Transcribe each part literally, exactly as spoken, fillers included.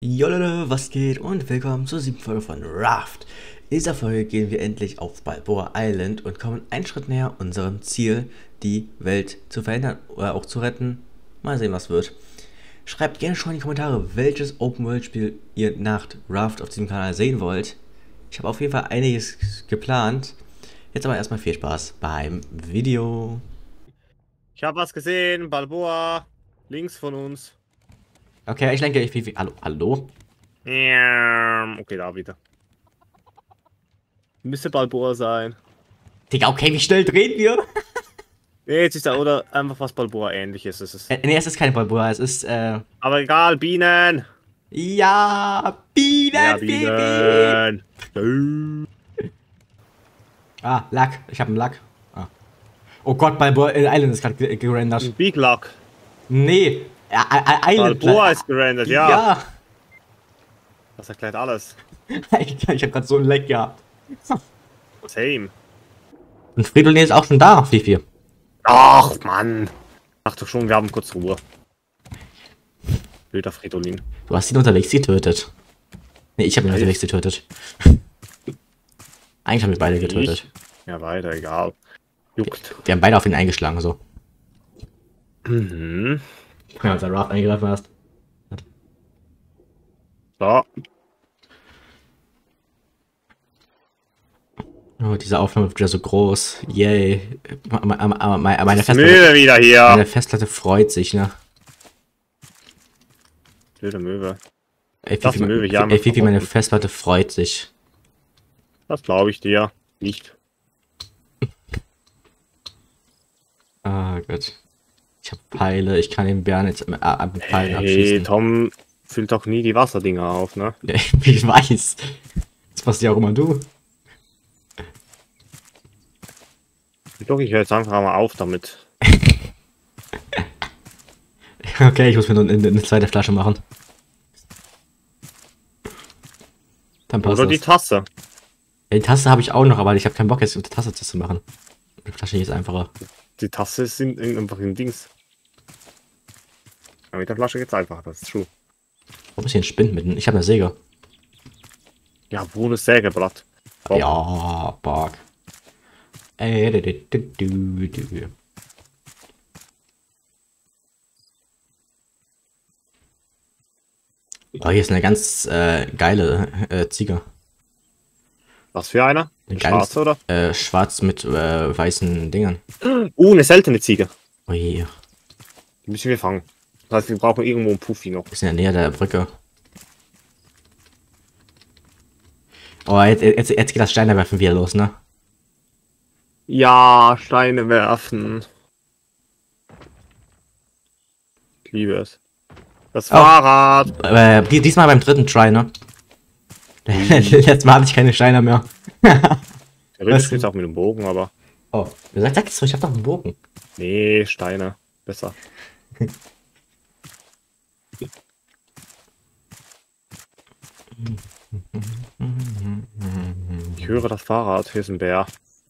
Jo Leute, was geht und willkommen zur siebten Folge von Raft. In dieser Folge gehen wir endlich auf Balboa Island und kommen einen Schritt näher unserem Ziel, die Welt zu verändern oder auch zu retten. Mal sehen, was wird. Schreibt gerne schon in die Kommentare, welches Open-World-Spiel ihr nach Raft auf diesem Kanal sehen wollt. Ich habe auf jeden Fall einiges geplant. Jetzt aber erstmal viel Spaß beim Video. Ich habe was gesehen, Balboa, links von uns. Okay, ich lenke, ich, wie, wie, hallo, hallo? Okay, da wieder. Müsste Balboa sein. Digga, okay, wie schnell drehen wir? Nee, jetzt ist da oder einfach was Balboa ähnliches. Es ist. Äh, nee, es ist keine Balboa, es ist, äh... Aber egal, Bienen! Ja, Bienen, Ja, Bienen. Bienen! Ah, Lack. Ich habe einen Lack. Ah. Oh Gott, Balboa Island ist gerade gerendert. Big Luck. Nee, Island. Balboa ist gerendert, ja. Ja. Das erklärt alles. ich ich habe gerade so einen Leck gehabt. Same. Und Fridolin ist auch schon da, Fifi. Ach, Mann. Ach doch schon, wir haben kurz Ruhe. Blöder Fridolin. Du hast ihn unterwegs getötet. Nee, ich habe ihn Nice. unterwegs getötet. Eigentlich haben wir beide getötet. Ich? Ja, weiter, egal. Juckt. Wir haben beide auf ihn eingeschlagen, so. Mhm. Ja, als der Raft eingegriffen hast. So. Oh, diese Aufnahme wird wieder so groß. Yay. Meine, meine, Müll Festplatte, wieder hier. meine Festplatte freut sich, ne? Blöde Möwe. Ey, Das Fifi, Möwe, ja, ey, Fifi, meine verboten. Festplatte freut sich. Das glaube ich dir nicht. Ah Gott. Ich habe Pfeile, ich kann den Bären jetzt mit äh, mit Pfeilen Hey, abschießen. Tom füllt doch nie die Wasserdinger auf, ne? Ja, ich weiß. Das machst ja auch immer du. Doch, ich höre jetzt einfach mal auf damit. Okay, ich muss mir nur eine, eine zweite Flasche machen. Dann passt Oder die das. Tasse. Ja, die Tasse habe ich auch noch, aber ich habe keinen Bock jetzt mit der Tasse das zu machen. Die Flasche hier ist einfacher. Die Tasse sind einfach im Dings. Aber mit der Flasche geht's einfach, das ist true. Warum ist hier ein Spind mitten? Ich habe eine Säge. Ja, braunes Sägeblatt. Bob. Ja, Bock. Äh, du, du, du, du. Oh, hier ist eine ganz äh, geile äh, Ziege. Was für einer? Eine Schwarze, oder? Äh, schwarz mit äh, weißen Dingern. Uh, eine seltene Ziege. Oh je, Die müssen wir fangen. Das heißt, wir brauchen irgendwo einen Puffy noch. ist in der Nähe der Brücke. Oh, jetzt, jetzt, jetzt geht das Steinewerfen wieder los, ne? Ja, Steine werfen. Ich liebe es. Das Oh. Fahrrad. Äh, die- diesmal beim dritten Try, ne? Letztes Mal hatte ich keine Steine mehr. Theoretisch geht's auch mit dem Bogen, aber. Oh, sag, sag jetzt so, ich hab doch einen Bogen. Nee, Steine. Besser. Ich höre das Fahrrad. Hier ist ein Bär.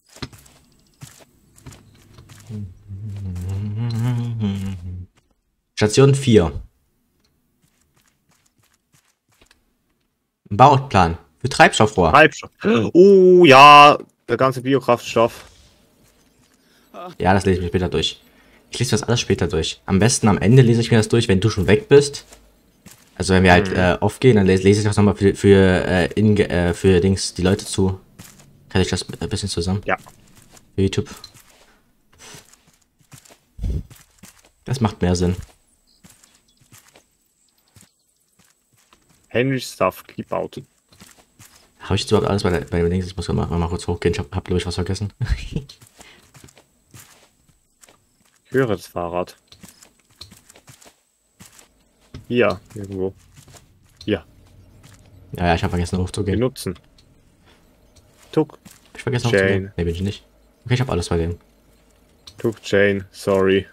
Station vier. Bauplan für Treibstoffrohr. Treibstoff. Oh ja, der ganze Biokraftstoff. Ja, das lese ich mir später durch. Ich lese das alles später durch. Am besten am Ende lese ich mir das durch, wenn du schon weg bist. Also wenn wir halt Mhm. äh, aufgehen, dann lese, lese ich das nochmal für, für, äh, in, äh, für Dings, die Leute zu. Kann ich das ein bisschen zusammen? Ja. Für YouTube. Das macht mehr Sinn. Henry Stuff, keep out. Habe ich jetzt überhaupt alles bei, der, bei dem Dings? Ich muss mal, mal kurz hochgehen. Ich habe, hab, glaube ich, was vergessen. Ich höre das Fahrrad. Hier, irgendwo. Hier, Ja, ja, ich habe vergessen hochzugehen. benutzen. Tuck, Ich vergessen Jane. hochzugehen. Ne, bin ich nicht. Okay, ich habe alles bei dem. Tuck, Jane, sorry.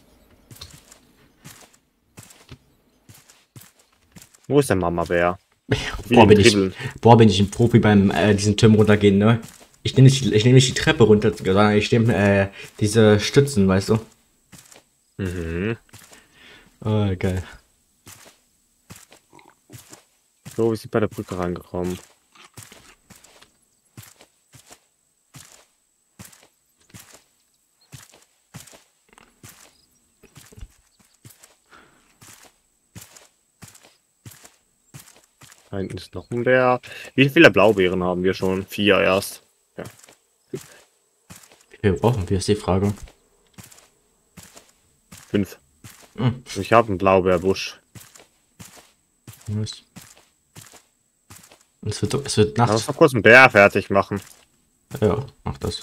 Wo ist der Mama-Bär? Wie Boah im bin, ich, Dribbeln. boah, bin ich ein Profi beim äh, diesen Turm runtergehen, ne? Ich nehme nicht, ich nehm nicht die Treppe runter, sondern ich nehme äh, diese Stützen, weißt du? Mhm. Oh, geil. So, wir sind bei der Brücke reingekommen. Da hinten ist noch ein Bär. Wie viele Blaubeeren haben wir schon? Vier erst. Ja. Wie viel brauchen wir, ist die Frage. Fünf. Hm. Ich habe einen Blaubeerbusch. Und es wird, es wird Lass nachts. uns noch kurz einen Bär fertig machen. Ja, mach das.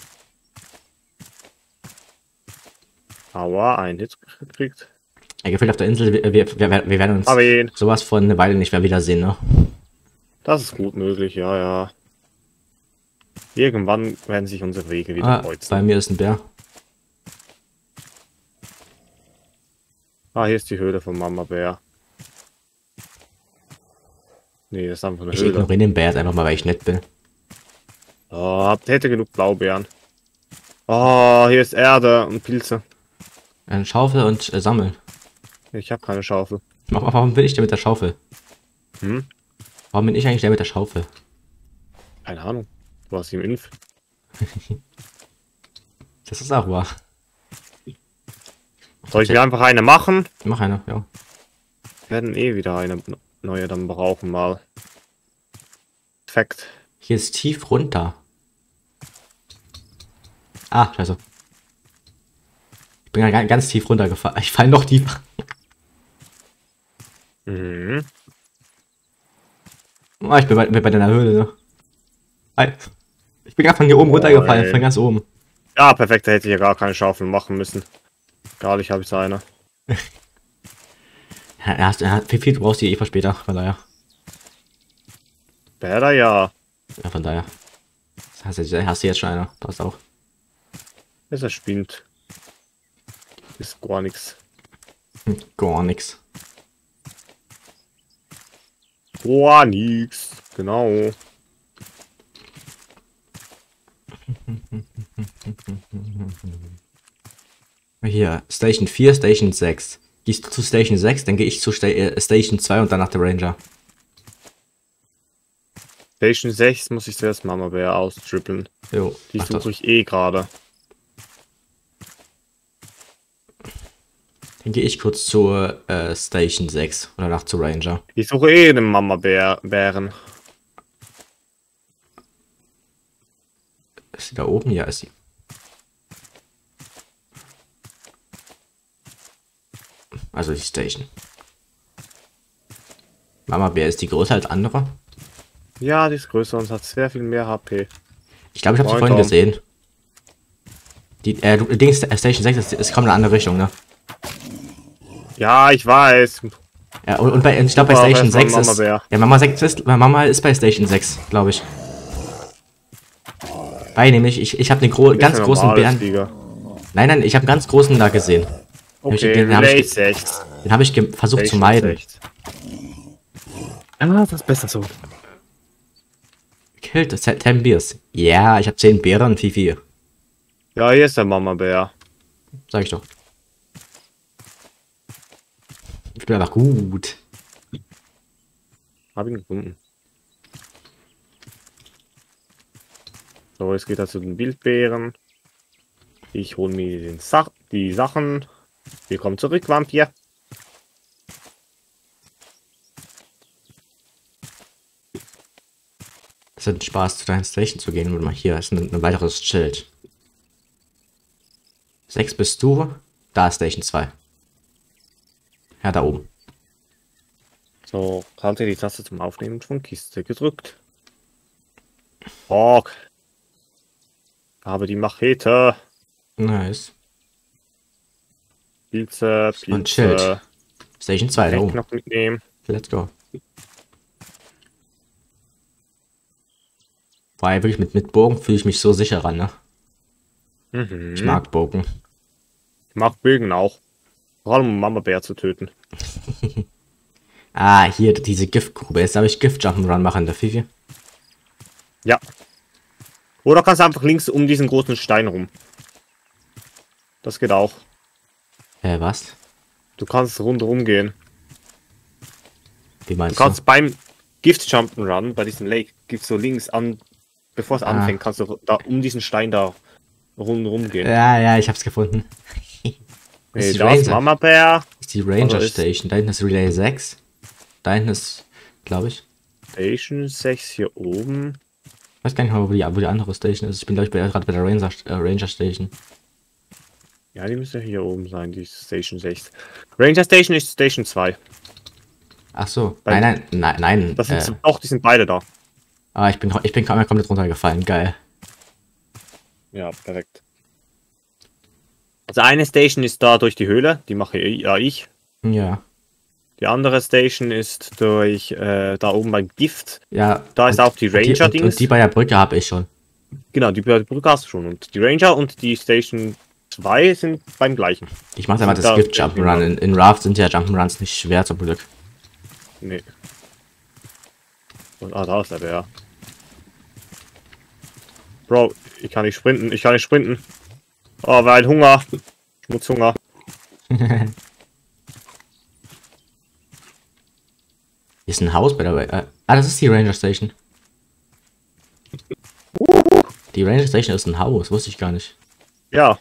Aua, ein Hit gekriegt. Ein Gefühl auf der Insel, wir, wir, wir, wir werden uns Aber ihn. sowas von eine Weile nicht mehr wiedersehen, ne? Das ist gut möglich, ja, ja. Irgendwann werden sich unsere Wege wieder Ah, kreuzen. bei mir ist ein Bär. Ah, hier ist die Höhle von Mama Bär. Nee, das ist einfach eine Ich Höhle. ignoriere den Bär jetzt einfach mal, weil ich nett bin. Oh, hätte genug Blaubeeren. Oh, hier ist Erde und Pilze. Eine Schaufel und äh, sammeln. Ich habe keine Schaufel. Warum bin ich der mit der Schaufel? Hm? Warum bin ich eigentlich der mit der Schaufel? Keine Ahnung. Du hast ihm Inf. Das ist auch wahr. Soll ich mir einfach eine machen? Mach eine, ja. Wir werden eh wieder eine neue dann brauchen mal. Perfekt. Hier ist tief runter. Ah, scheiße. Ich bin ja ganz tief runtergefallen. Ich falle noch tiefer. Mhm. Oh, ich bin bei, bei deiner Höhle, ne? Hi. Ich bin gerade von hier oben Oh, runtergefallen, ey. von ganz oben. Ja, perfekt. Da hätte ich ja gar keine Schaufel machen müssen. Gar nicht habe ich eine. Ja, er hast, er hat, wie viel du brauchst die eh für später, von daher. Bäder, ja. Ja, von daher. Das hast, du- hast du jetzt schon eine. Passt auch. Es spinnt. Ist gar nichts. Hm, gar nix. Gar nichts. Genau. Hier, Station vier, Station sechs. Gehst du zu Station sechs, dann gehe ich zu Sta äh, Station zwei und danach der Ranger. Station sechs muss ich zuerst Mama Bär austrippeln. Jo, Die mach das. suche ich eh gerade. Dann gehe ich kurz zur äh, Station sechs und danach zu Ranger. Ich suche eh den Mama Bär Bären. Ist sie da oben? Ja, ist sie. Also die Station. Mama Bär, ist die größer als andere? Ja, die ist größer und hat sehr viel mehr H P. Ich glaube, ich habe sie Moin, vorhin Tom. gesehen. Die, äh, du, Dings, äh, Station sechs ist, ist kommt in eine andere Richtung, ne? Ja, ich weiß. Ja, und, und bei, ich glaube bei Super, Station erstmal sechs Mama ist... Bär. Ja, Mama sechs ist, Mama ist bei Station sechs, glaube ich. Weil nämlich, ich, ich habe einen gro ganz Ist ein großen normales Bären... Flieger. Nein, nein, ich habe einen ganz großen da gesehen. Okay, den hab ich ge- Relay sechs. Den habe ich ge- versucht zu Station meiden. sechs. Ah, das ist besser so. Killed ten Beers. Ja, ich habe zehn Beeren und wie viel? Ja, hier ist der Mama Bär. Sag ich doch. Ich bin einfach gut. Hab ihn gefunden. So, jetzt geht er zu den Wildbären. Ich hole mir den Sach die Sachen. Willkommen zurück, Vampir. Es hat Spaß, zu deiner Station zu gehen. Warte mal, hier ist ein, ein weiteres Schild. Sechs bist du. Da ist Station zwei. Ja, da oben. So, halte die Taste zum Aufnehmen von Kiste gedrückt. Fuck. Habe die Machete. Nice. Pilze, Pilze. Und Schild. Station zwei, da Kann ich oben. noch mitnehmen. Let's go. Weil wirklich mit, mit Bogen fühle ich mich so sicher ran, ne? Mhm. Ich mag Bogen. Ich mag Bögen auch. Vor allem um Mama Bär zu töten. Ah, hier diese Giftgrube. Jetzt darf ich Gift Jump'n'Run machen, der Fifi. Ja. Oder kannst du einfach links um diesen großen Stein rum. Das geht auch. Äh, was? Du kannst rundherum gehen. Wie Du meinst kannst beim Gift Jump'n'Run bei diesem Lake. Gibt so links an, bevor es Ah. anfängt, kannst du da um diesen Stein da rundherum gehen. Ja, ja, ich hab's gefunden. Das Hey, ist die da ist Ranger, Mama Bär. ist die Ranger Also ist- Station. Da hinten ist Relay sechs. Da hinten ist, glaube ich. Station sechs hier oben. Ich weiß gar nicht mal, wo die, wo die andere Station ist. Ich bin, glaube ich, bei- gerade bei der Ranger, äh, Ranger Station. Ja, die müsste hier oben sein, die Station sechs. Ranger Station ist Station zwei. Ach so. Bei- Nein, nein, nein, nein. Das sind äh, so- doch, die sind beide da. ah, ich bin, ich bin kaum- komplett runtergefallen. Geil. Ja, perfekt. Also eine Station ist da durch die Höhle, die mache ich- ja ich. Ja. Die andere Station ist durch äh, da oben beim Gift. Ja. Da ist auch die und und, Ranger-Dings. und die bei der Brücke habe ich schon. Genau, die Brücke hast du schon. Und die Ranger und die Station zwei sind beim gleichen. Ich mache einfach Sind das da- Gift Jump'n'Run. In, in Raft sind ja Jump'n'Runs nicht schwer zum Glück. Nee. Und, ah, da ist der Bär. Bro, ich kann nicht sprinten, ich kann nicht sprinten. Oh, weil Hunger. Schmutzhunger. Hier ist ein Haus bei der. Äh, ah, das ist die Ranger Station. Die Ranger Station ist ein Haus, wusste ich gar nicht. Ja.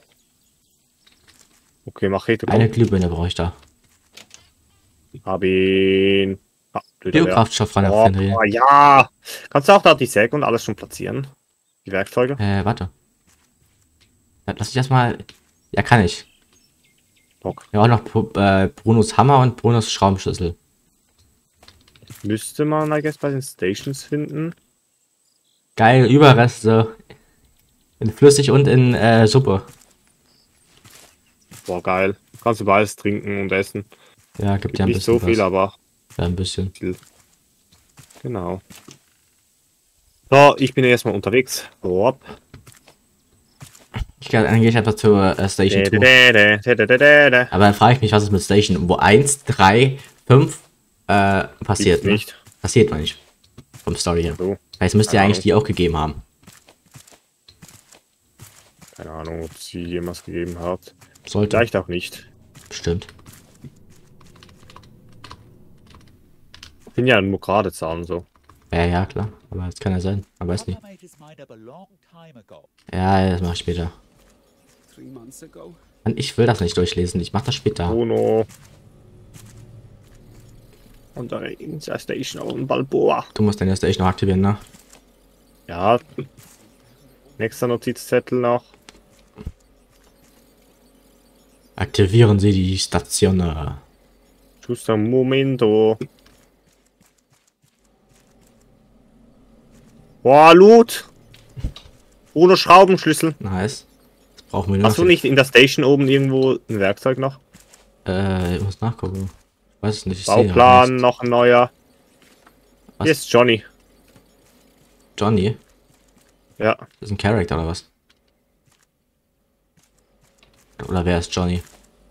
Okay, Machete. Eine Glühbirne brauche ich da. Hab ihn. Ah, blöder Bär. Biokraftstoff ran Oh, auf den oh, ja. Kannst du auch da die Säge und alles schon platzieren? Die Werkzeuge? Äh, warte. Ja, lass ich erstmal. Ja, kann ich. Bock. Ja, auch noch Bru- äh, Brunos Hammer und Brunos Schraubenschlüssel. Müsste man, I guess, bei den Stations finden. Geil, Überreste. In flüssig und in äh, Suppe. Boah, geil. Kannst du beides trinken und essen. Ja, gibt ja ein Nicht bisschen so viel, was. aber Ja, ein bisschen. genau. So, ich bin erstmal unterwegs. Hopp. Ich kann, dann gehe ich einfach zur äh, Station zwei. Dä-dä-dä-dä-dä-dä-dä. Aber dann frage ich mich, was ist mit Station, wo eins, drei, fünf äh, passiert. Gibt's Ne? nicht. Passiert noch nicht. Vom Story her. So, Jetzt müsste ja Keine eigentlich Ahnung. die auch gegeben haben. keine Ahnung, ob sie jemals gegeben hat. Sollte. Vielleicht auch nicht. Bestimmt. Sind ja nur gerade Zahlen so. Ja, ja, klar. Aber das kann ja sein. Man weiß nicht. Papa made his mind up a long time ago. Ja, das mache ich später. Three months ago. Mann, ich will das nicht durchlesen. Ich mache das später. Bruno. Und da in der Station und Balboa. Du musst deine Station noch aktivieren, ne? Ja. Nächster Notizzettel noch. Aktivieren Sie die Station. Giusto un momento. Boah, Loot. Ohne Schraubenschlüssel. Nice. Das brauchen wir nur Hast du noch. nicht in der Station oben irgendwo ein Werkzeug noch? Äh, ich muss nachgucken. Weiß es nicht. Ich sehe halt Bauplan, nicht. noch ein neuer. Was? Hier ist Johnny. Johnny? Ja. Das ist ein Charakter oder was? Oder wer ist Johnny?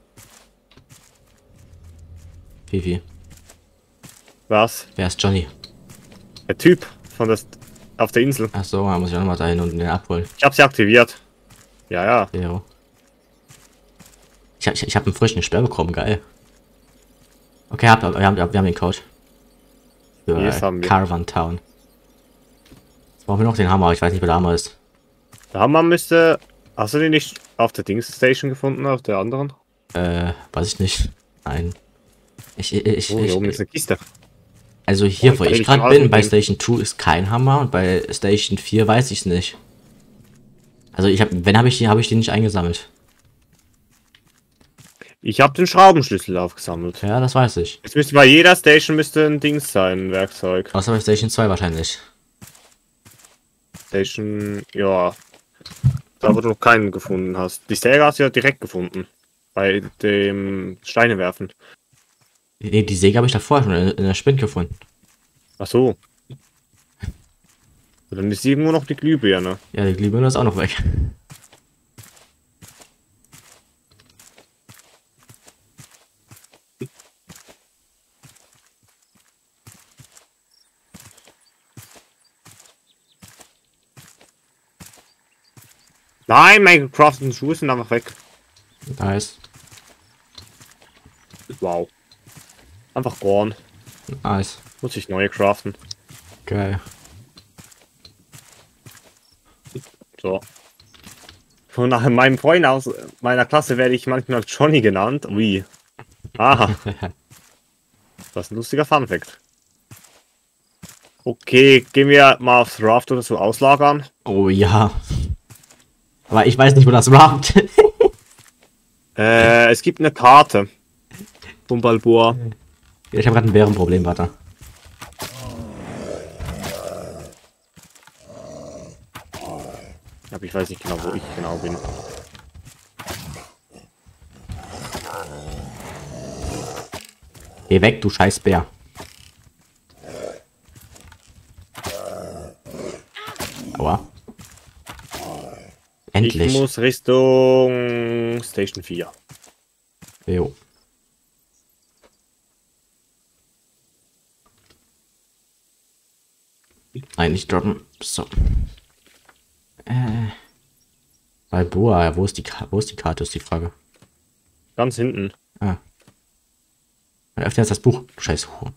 Vivi. Was? Wer ist Johnny? Der Typ von der St auf der Insel. Ach so, da muss ich auch nochmal dahin und den abholen. Ich habe sie aktiviert. Ja, ja. Ja. Ich hab, ich, ich hab einen frischen Sperr bekommen, geil. Okay, hab, wir, haben, wir haben den Code. Für Yes, haben wir. Caravan Town. Jetzt brauchen wir noch den Hammer, ich weiß nicht, wo der Hammer ist. Der Hammer müsste. Hast du den nicht auf der Dings Station gefunden, auf der anderen? Äh, weiß ich nicht. Nein. Ich, ich, ich, Oh, hier oben ich ist eine Kiste. also hier, Oh, wo ich ich kann gerade nicht bin, raus bei mit Station zwei ist kein Hammer und bei Station vier weiß ich es nicht. Also ich habe, wenn habe ich die, habe ich die nicht eingesammelt. Ich habe den Schraubenschlüssel aufgesammelt. Ja, das weiß ich. Jetzt müsste bei jeder Station müsste ein Dings sein, ein Werkzeug. Außer bei Station zwei wahrscheinlich. Station, ja. Da wo du noch keinen gefunden hast. Die Säge hast du ja direkt gefunden. Bei dem Steine werfen. Nee, die Säge habe ich davor schon in, in der Spind gefunden. Ach so. Dann ist irgendwo noch die Glühbirne. Ja, die Glühbirne ist auch noch weg. Nein, meine gecrafteten Schuhe sind einfach weg. Nice. Wow. Einfach gone. Nice. Muss ich neue craften. Geil. So. Von nach meinem Freund aus meiner Klasse werde ich manchmal Johnny genannt. Ui. Aha. Das ist ein lustiger Funfact. Okay, gehen wir mal aufs Raft oder so auslagern. Oh ja. Aber ich weiß nicht, wo das Raft. Äh, es gibt eine Karte. Von Balboa. Ich habe gerade ein Bärenproblem, warte. Aber ich weiß nicht genau, wo ich genau bin. Geh weg, du scheiß Bär. Aua. Endlich. Ich muss Richtung Station vier. Jo. Nein, nicht droppen. So. Äh. Balboa, wo ist die Ka wo ist die Karte, ist die Frage. Ganz hinten. Ah. Man öffnet jetzt das Buch. Du scheiß Hure.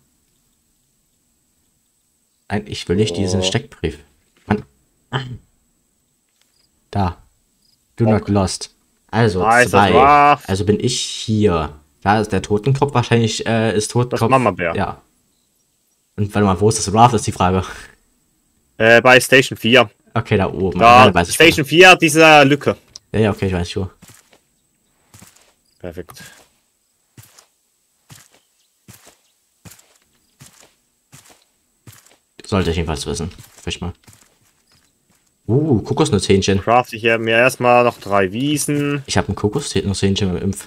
Nein, ich will nicht Oh. diesen Steckbrief. Mann. Da. Do not lost. Also Da ist das zwei. Raft. Also bin ich hier. Da ist der Totenkopf wahrscheinlich, äh, ist Totenkopf. Das Mama-Bär. Ja. Und warte mal, wo ist das Raft, ist die Frage. Äh, bei Station vier. Okay, da oben. Da, Ja, weiß ich Station vier, diese Lücke. schon. Ja, ja, okay, ich weiß schon. Perfekt. Sollte ich jedenfalls wissen. Fisch mal. Uh, Kokosnusshähnchen. Craft ich hier mir erstmal noch drei Wiesen. Ich habe ein Kokosnusshähnchen im Impf.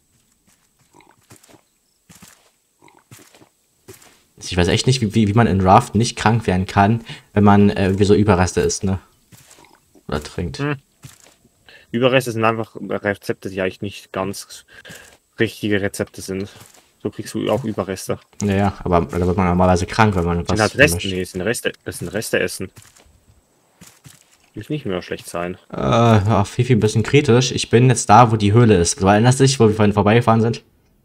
Ich weiß echt nicht, wie, wie, wie man in Raft nicht krank werden kann, wenn man äh, irgendwie so Überreste isst, ne? Oder trinkt. Hm. Überreste sind einfach Rezepte, die eigentlich nicht ganz richtige Rezepte sind. So kriegst du auch Überreste. Ja, ja, aber da wird man normalerweise krank, wenn man Das was sind halt Reste. mischt. Nee, das sind Reste. Das sind Reste essen. Muss nicht mehr schlecht sein. Äh, ja, Fifi ein bisschen kritisch. Ich bin jetzt da, wo die Höhle ist. Du erinnerst dich, wo wir vorhin vorbeigefahren sind?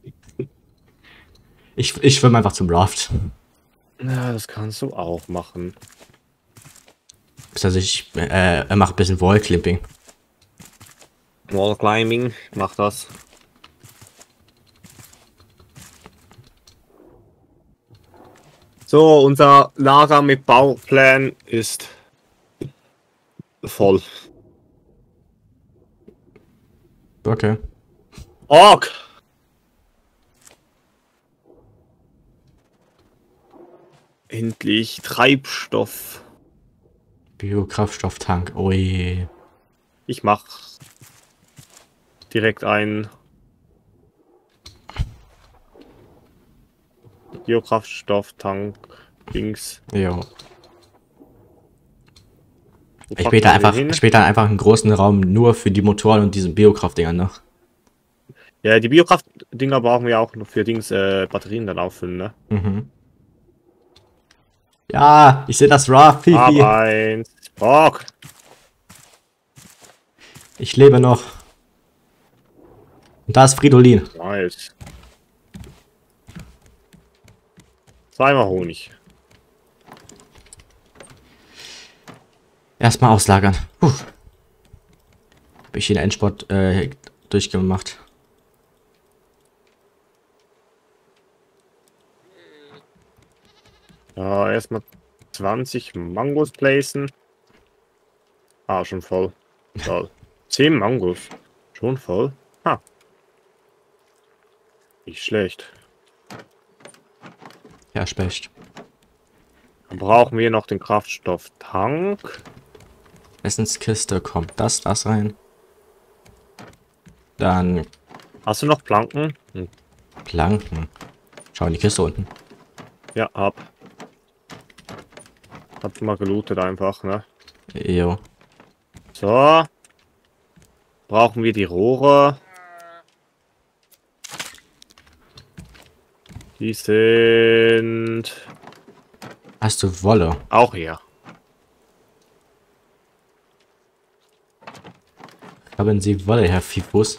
Ich, ich schwimme einfach zum Raft. Ja, das kannst du auch machen. Also ich äh, mache ein bisschen Wallclipping. Wall Climbing, mach das. So, unser Lager mit Bauplan ist voll. Okay. Ork! Endlich Treibstoff. Biokraftstofftank. Ui. Ich mach direkt ein Biokraftstofftank Dings. Jo. Wo Ich packt später man den einfach, hin? später einfach einen großen Raum nur für die Motoren und diese Biokraftdinger noch. Ja, die Biokraft-Dinger brauchen wir auch noch für Dings äh, Batterien dann auffüllen, ne? Mhm. Ja, ich sehe das Raft, Fifi. Hab eins. Ork! Ich lebe noch. Und da ist Fridolin. Nice. Zweimal Honig. Erstmal auslagern. Puh. Habe ich den Endsport äh, durchgemacht. Ja, erstmal zwanzig Mangos placen. Ah, schon voll. Toll. zehn Mangos. Schon voll. Ha. Nicht schlecht. Ja, Specht. Dann brauchen wir noch den Kraftstofftank. Essenskiste kommt das, das rein. Dann Hast du noch Planken? Hm. Planken. Schau in die Kiste unten. Ja, hab. Hab schon mal gelootet einfach, ne? Jo. So. Brauchen wir die Rohre. Die sind Hast du Wolle? auch hier. Haben Sie Wolle, Herr Fifus?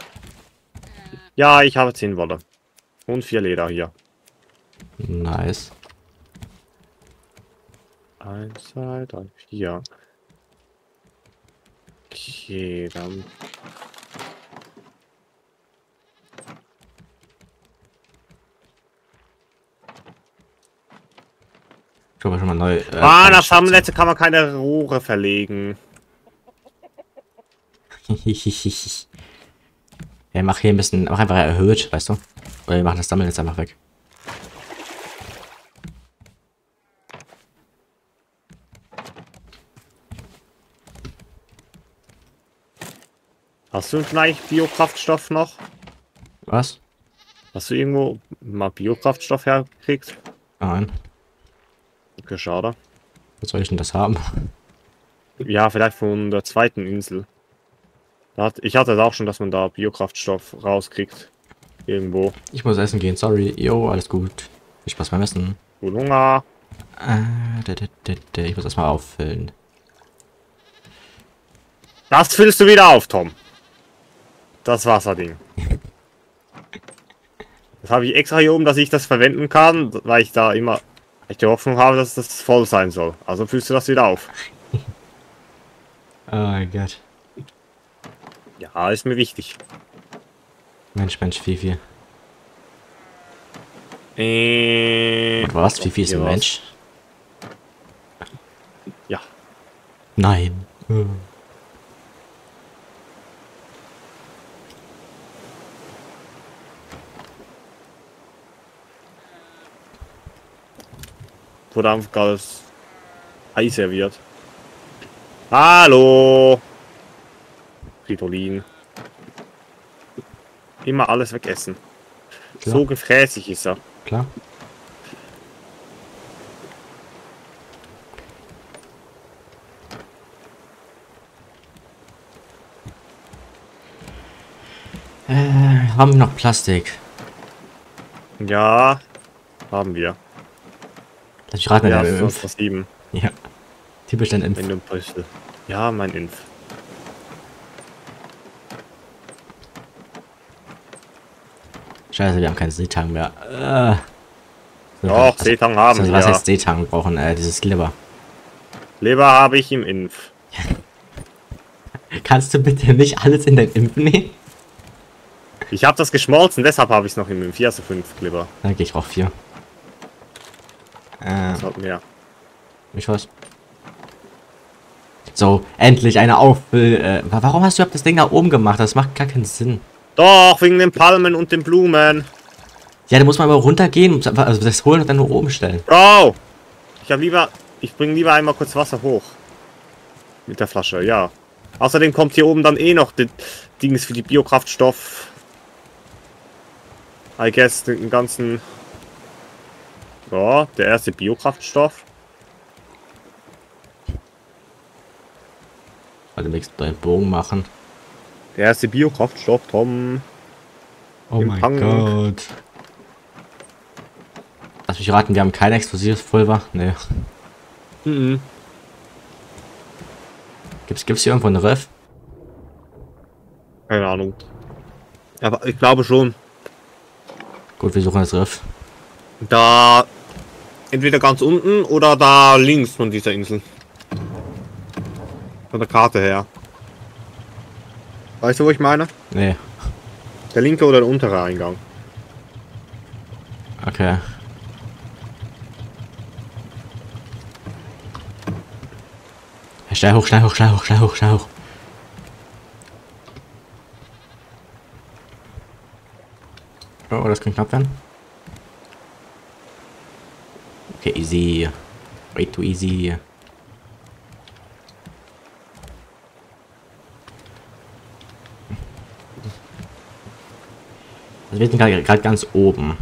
Ja, ich habe zehn Wolle. Und vier Leder hier. Nice. Eins, zwei, drei, vier. Okay, dann. Ich habe schon mal neu. Äh, Ah, nach Sammelnetze kann man keine Rohre verlegen. Ja, mach hier ein bisschen, mach einfach erhöht, weißt du? Oder wir machen das Sammeln jetzt einfach weg. Hast du vielleicht Biokraftstoff noch? Was? Hast du irgendwo mal Biokraftstoff hergekriegt? Nein. Okay, schade. Was soll ich denn das haben? Ja, vielleicht von der zweiten Insel. Da hat, ich hatte es auch schon, dass man da Biokraftstoff rauskriegt. Irgendwo. Ich muss essen gehen, sorry. Jo, alles gut. Viel Spaß beim Essen. Gut Hunger. Äh, da, da, da, da. Ich muss das mal auffüllen. Das füllst du wieder auf, Tom. Das Wasserding. Das habe ich extra hier oben, dass ich das verwenden kann, weil ich da immer ich die Hoffnung habe, dass das voll sein soll. Also füllst du das wieder auf. Oh mein Gott. Ja, ist mir wichtig. Mensch, Mensch, Fifi. Äh, Und was? Fifi ist ein hier was. Mensch? Ja. Nein. Hm. Wurde einfach gerade das Ei serviert. Hallo! Fridolin. Immer alles wegessen. Klar. So gefräßig ist er. Klar. Äh, haben wir noch Plastik? Ja, haben wir. Lass mich raten, Ja, der sonst Impf. was sieben. Ja. Typisch dein Impf. Wenn du Brüssel. Ja, mein Inf. Scheiße, wir haben keinen Seetang mehr. Äh. So, Doch, was- Seetang haben also, wir. was heißt Seetang? Wir brauchen äh, dieses Glibber. Leber habe ich im Inf. Kannst du bitte nicht alles in dein Impf nehmen? Ich habe das geschmolzen, deshalb habe ich es noch im Inf. Hier hast du fünf Leber. Danke, ich brauch vier. Äh, Das hat mehr. ich weiß. So, endlich eine Auffüll. Äh, wa- warum hast du überhaupt das Ding da oben gemacht? Das macht gar keinen Sinn. Doch, wegen den Palmen und den Blumen. Ja, da muss man aber runtergehen, und einfach- also das holen und dann nur oben stellen. Bro! Ich habe lieber. Ich bringe lieber einmal kurz Wasser hoch. Mit der Flasche, ja. Außerdem kommt hier oben dann eh noch das Dings für die Biokraftstoff. I guess den ganzen. Ja, der erste Biokraftstoff. Also nächsten deinen Bogen machen. Der erste Biokraftstoff, Tom. Oh Im mein Tank. Gott. Lass mich raten, wir haben kein explosives Pulver. Nee. Mhm. Gibt's, gibt's hier irgendwo einen Riff? Keine Ahnung. Aber ich glaube schon. Gut, wir suchen das Riff. Da. Entweder ganz unten oder da links von dieser Insel. Von der Karte her. Weißt du, wo ich meine? Nee. Der linke oder der untere Eingang. Okay. Schnell hoch, schnell hoch, schnell hoch, schnell hoch, schnell hoch. Oh, das kann knapp werden. Okay, easy. Way too easy. Also wir sind gerade ganz oben.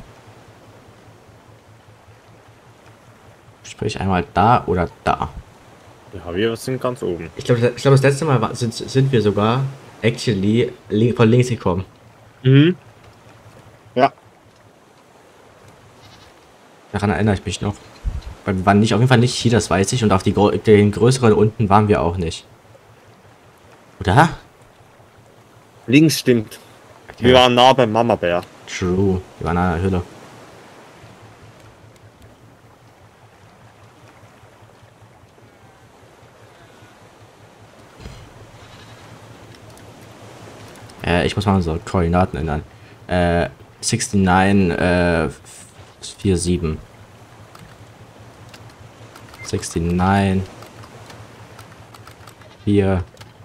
Sprich einmal da oder da. Ja, wir sind ganz oben. Ich glaube, ich glaub, das letzte Mal war, sind, sind wir sogar actually link, von links gekommen. Mhm. Ja. Daran erinnere ich mich noch. Weil wir waren nicht, auf jeden Fall nicht hier, das weiß ich. Und auf die, den größeren unten waren wir auch nicht. Oder? Links stimmt. Okay. Wir waren nah beim Mama Bär. True. Wir waren in einer Höhle. Äh, ich muss mal unsere Koordinaten ändern. Äh, neunundsechzig, äh, siebenundvierzig. neunundsechzig, vier.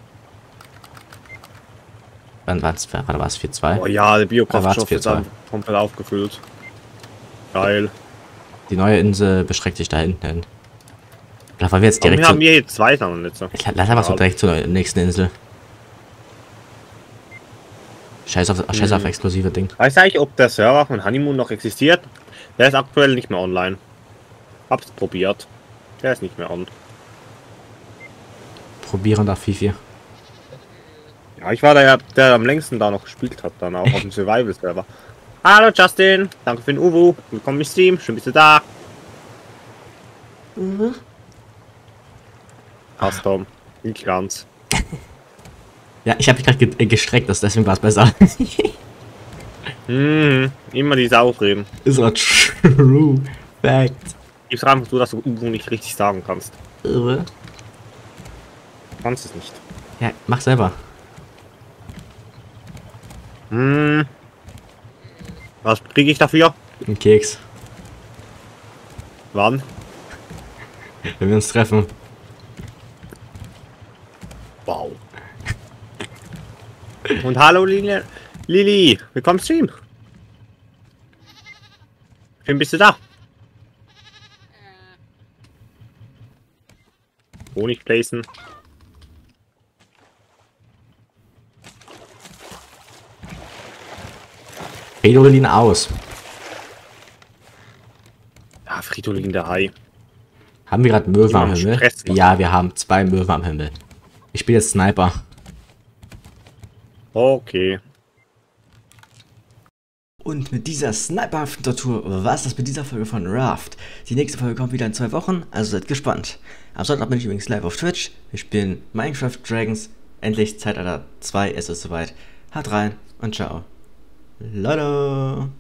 Wann war es? Wann war es? vier zwei? Oh ja, der Ah, Biokraftstoff war's, ist dann komplett aufgefüllt. Geil. Die neue Insel beschränkt sich da hinten hin. Da wollen wir jetzt Aber direkt wir haben zu... hier jetzt zwei dann jetzt. Ich lass einfach so direkt zur nächsten Insel. Scheiß auf, scheiß auf Hm. exklusive Ding. Weißt du eigentlich, ob der Server von Honeymoon noch existiert? Der ist aktuell nicht mehr online. Hab's probiert. Der ist nicht mehr on. Probieren nach FIFA. Ja, ich war der, der am längsten da noch gespielt hat, dann auch auf dem Survival-Server. Hallo Justin, danke für den Uwu. Willkommen im Stream, schön bist du da. Mhm. Passt, Tom. Nicht ganz. Ja, ich habe mich gerade ge äh, gestreckt, das, deswegen war es besser. Hm, immer diese Ausreden. Ist aber true. Fact. Ich frage mich, du, dass du Uwu nicht richtig sagen kannst. Irre. Du kannst es nicht. Ja, mach selber. Hm. Was kriege ich dafür? Ein Keks. Wann? Wenn wir uns treffen. Wow. Und hallo Lili. Lili, willkommen im Stream. Schön bist du da. Honig placen. Fridolin aus. Ja, Fridolin der Hai. Haben wir gerade Möwen Die am machen Himmel? Stress, Mann. Ja, wir haben zwei Möwen am Himmel. Ich spiele jetzt Sniper. Okay. Und mit dieser sniperhaften Tortur war es das mit dieser Folge von Raft. Die nächste Folge kommt wieder in zwei Wochen, also seid gespannt. Am Sonntag bin ich übrigens live auf Twitch. Wir spielen Minecraft Dragons. Endlich Zeitalter zwei, es ist soweit. Haut rein und ciao. Lada.